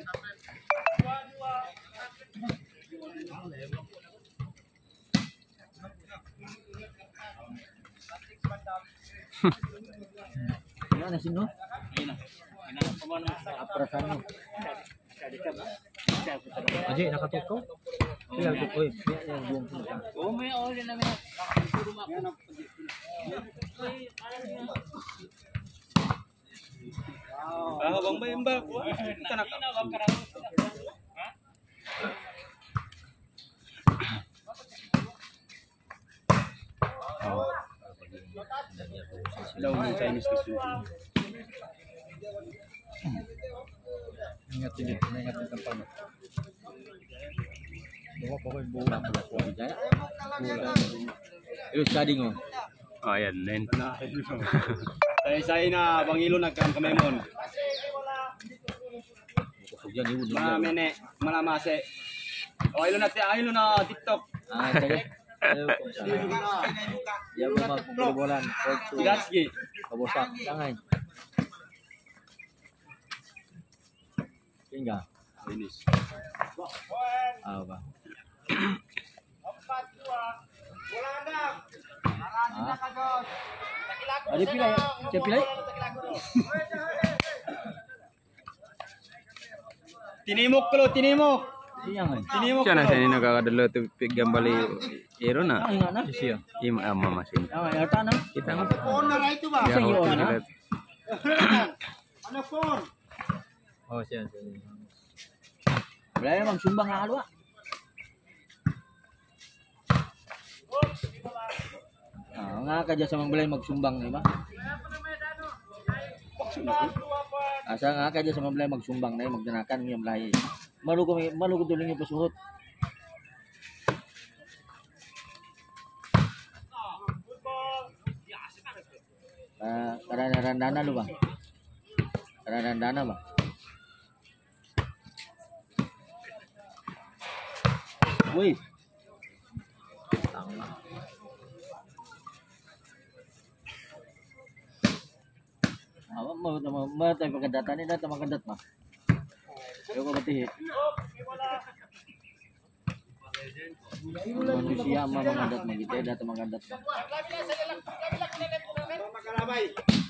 Mana sih no? Aprasannya. Aja nakatukaw. Ilang tukoy. Oh, may all na namin. Bang Mbak. Kita nak. Daw ng Chinese kasi. Ingatin dito, ingatin ng pano. Bawa pa ko yung buo. Ilus kading oh. Oh, yan. Say na Bangilo nagkamemon. Yan ibu dulu. Mamene, malamase. Oh, ilo na TikTok. Ah, saya. Ya memang perbolan. Gatski. Kabosak, jangan. Tinggal. Finish. Apa? Ada pilih, saya pilih. Tinimok. Tinimok. Siya na siya nagkakadalo to gambali ero na. Ah, na. Siya. Ima mama sin. Ah, yata na. Kita nga. Phone na ito ba? Ya, Sa iyo, hotel ano? ulit. Ano phone? Oh, siya. Wala namang sumbang nga alwa. Ah, nga ka dyan sa mga balay magsumbang, di ba? Asa nga ka dyan sa mga balay magsumbang na magdanakan ng balay. Malugo tuloy yung pasuhot. Karandana lo ba? Karandana ba? Wih. Mau tayo pagkadatan ni data magadat ma. Yo ko batihit. Manusia magadat magite data magadat. Makalabay.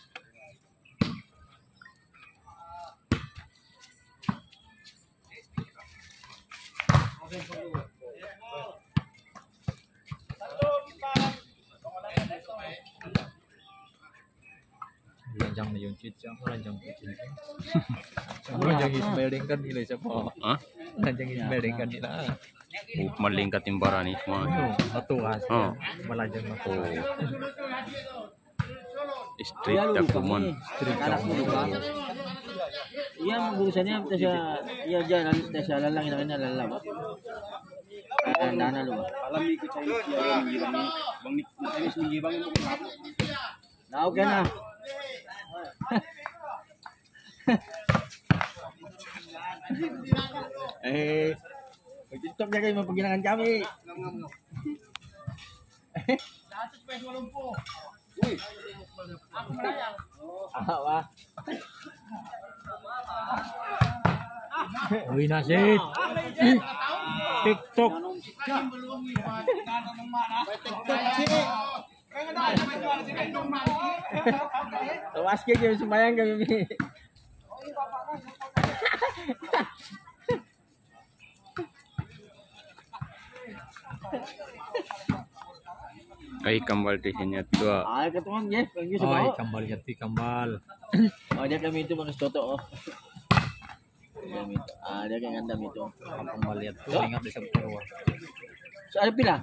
Lanjang na yung chitchang, lanjang po chitchang. Lanjang ismeling kan nila siya po. Ha? Lanjang ismeling kan nila. Malingkat yung barani mo. Ano, matuwas. Oh. Malanjang matuwas. Street Takuman. Anak mo ba? Iya magurusannya tasya iya diyan tasya lalangin namin na lalaba. Karandana lo ba? Alam ni ko Chinese yan bang Chinese ni bang mo. Na okay na. Mag-TikTok na kayo mapagginangan kami. Wah. Uy, nasit. TikTok. Tawas kayo sumayang kami. Ay kambal di sini tua. Ay katong Jeff, ang gusto Ay, ba? kambal yati, kambal. Oh, dia kami itu manus toto oh. Kami itu. Ah, dia kang andam itu. Kambal yati, ingat di Sabtuwa. So ano pila?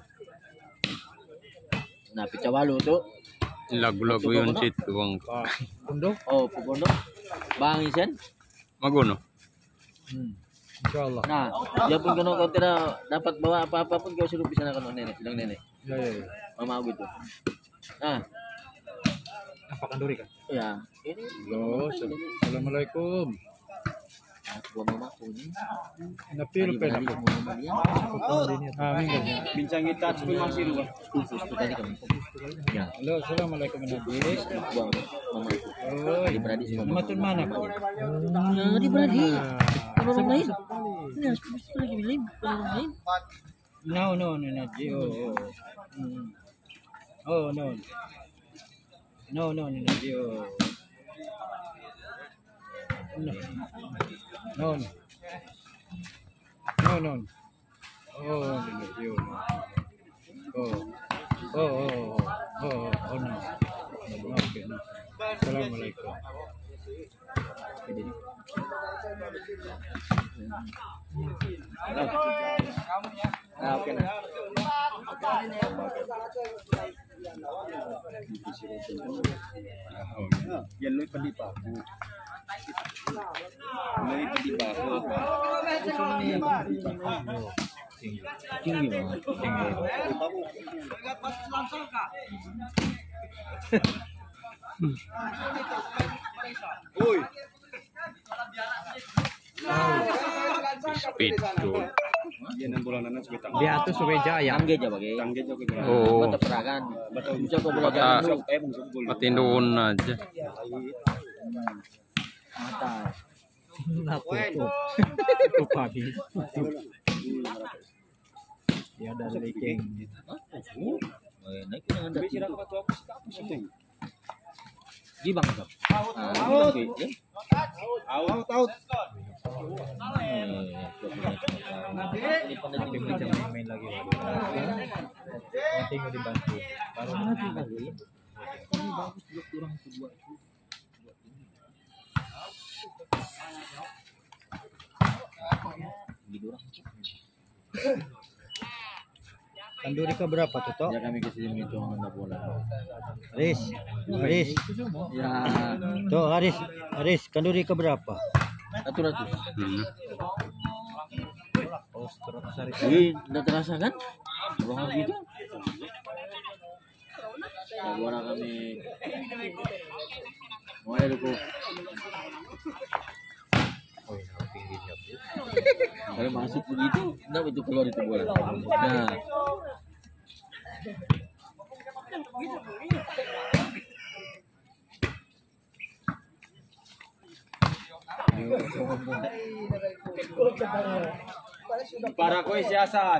Na pitawalo to. Lagu-lagu yun sit tuwang Kundo? Oh, pugondo. Bangisen. maguno. Insyaallah. Nah, dia pun kena kau tidak dapat bawa apa-apa pun kau suruh bisa nak nenek, bilang nenek. Ya, ya, ya. Mama aku itu. Nah, Apa kanduri kan? ya ini. Halo, assalamualaikum. Buat mama aku ini. Napil pa Berani na. semua mama dia. Amin kan. Bincang kita sebelum masih dulu. Khusus tu tadi kami. Ya, Halo, assalamualaikum Nabi. buang mama aku. Oh, Di berani semua. macam mana Pak? Nah, di berani. orang lain. Ini harus lagi lain, orang lain. No, not you. Oh, no. No, not you. No. No. Oh, not you. Oh, no. Okay, no. Assalamualaikum. Oke nah. Yan lo'y palipa ko. Lo'y palipa ko. Tinggi banget. Uy! Speed tool. Yan ang bulanan ng subitang. Di atas Surajaya. Tangge aja bagai. Tangge jo ko. Oo. Mata peragan. Bisa kau Mata- belajar dulu. Bungsog gulo. Matindoon aja. Mata. Natutup. Tutup habis. Ya ada leaking. Naik dengan Sabi dati. sila ko to ako sa ito. Gibang kau. Out. Gibang. Out out. Ini pernah Tapi macam main lagi. Penting dibantu. Baru lagi lagi. Ini bagus juga kurang kedua itu. Gitu orang. Kanduri ka berapa tuh, Tok? Ya kami kesini itu anda bola. Haris. Ya, Tuh, Haris, kanduri ka berapa? 100. Oh, 100 Haris. Wih, udah terasa kan? Bohong gitu. Ya, bola kami. Mulai dulu. Oh, ini tingginya. Kalau masuk begitu, enggak betul keluar itu bola. Nah, Para ko siyasan.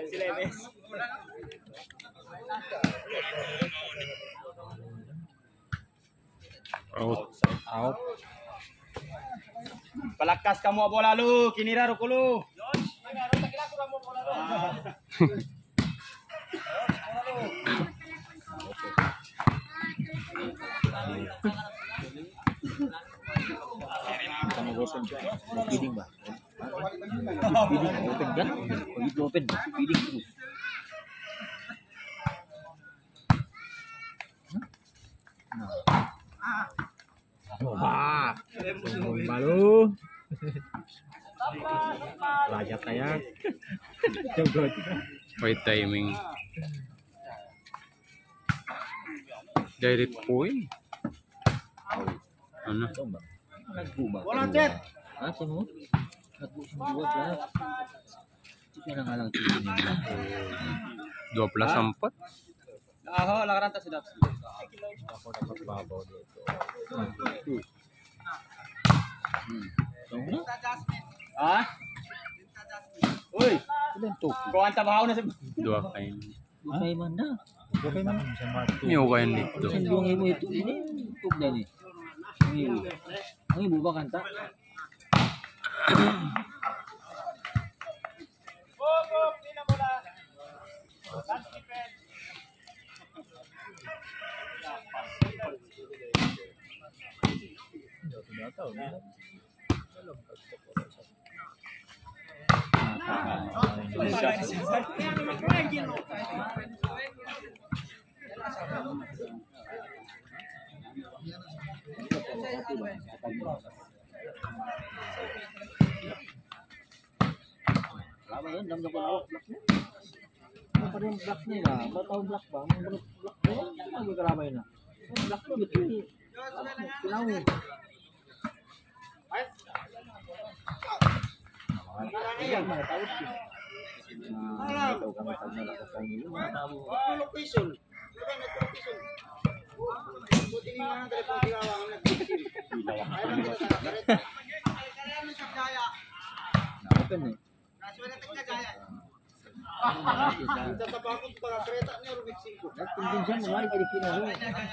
Out. Palakas ka mo bola lu, kinira ro ko lu. kita mau open, mau feeding bah. Feeding open kan? Begitu open, feeding terus. Wah. Baru. Rajat saya. Coba. Wait timing. Direct point. Ano? Tahu mbak? Lagu mbak. Bola cet. Ah, semua. Lagu semua 12. Itu yang ngalang sini. 12-4. Aho, lakaran ta sedap. Aku dapat babaw dito. Tahu nggak? Ha? Uy, Bentuk. ko anta bahaw na sa 2 kain. Bukai mana? Okay man sa marto. May ukayan dito. Sen buang ibu itu ini untuk dah ni. Ang ibu ba kanta? Lama kan dalam dapat awak black ni. Apa dia black ni lah? Apa tahu black bang? Black ni cuma lagi keramai na. Black ni betul ni. Kenau. Yang mana tahu sih? Nah, tahu kami tanya lakukan ini mana tahu. Location. Location. Buti ni mana telepon di awang na. kan nih. Nasuara tengah jaya. Bisa. Minta tapakot para kereta niya rumit 5. Tingin siya mulai dari kinaru.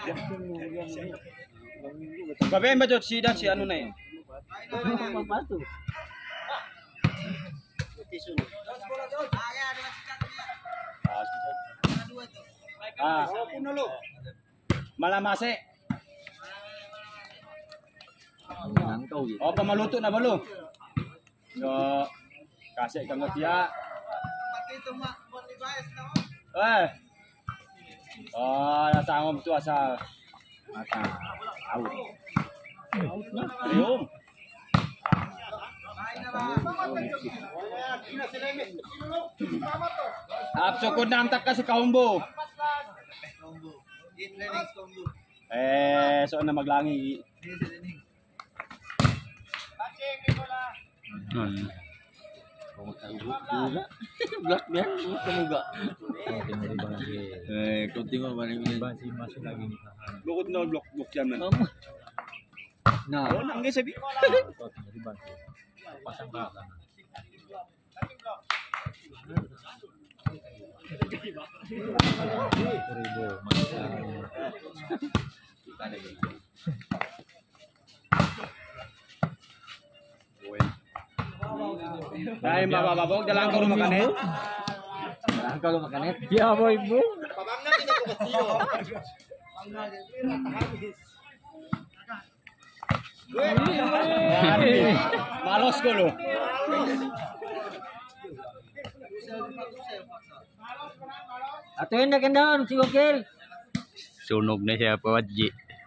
Babe ba jud si si ano na eh. Apa tuh? Tison. Ah, Oh, puno lo. malamase. Nangkau gitu. O pamaluto na balo. So, kasi kang tiya. Eh. Oh, nasangom tu asa. Mata. Out. Ayun. Apsukod na ang taka si Kaumbo. So na maglangi. Black dia, semoga. Kunting mo balik mo. Masih masih lagi nikahan. Bukod na blok yan man. Nah, Oh, nang sabi. Ito tinggal dibantu. Pasang kakak. Ribu masih. Ay mabababog dalang ko makanet. kalau makannya ya boy bu. Pabangna kita ko batiyo. Malos ko lo. Atuin na kandaon si Wakil. Sunog na siya pa Wadji.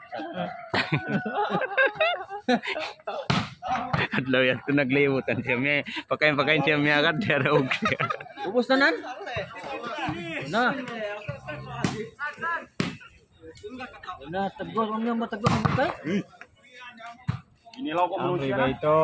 Adlaw yan ito naglibutan siya may pakain siya may agad siya raog siya. Ubus na nan? Na. Na tegur om yang tegur om kay. Inilaw ko mo siya. Ito.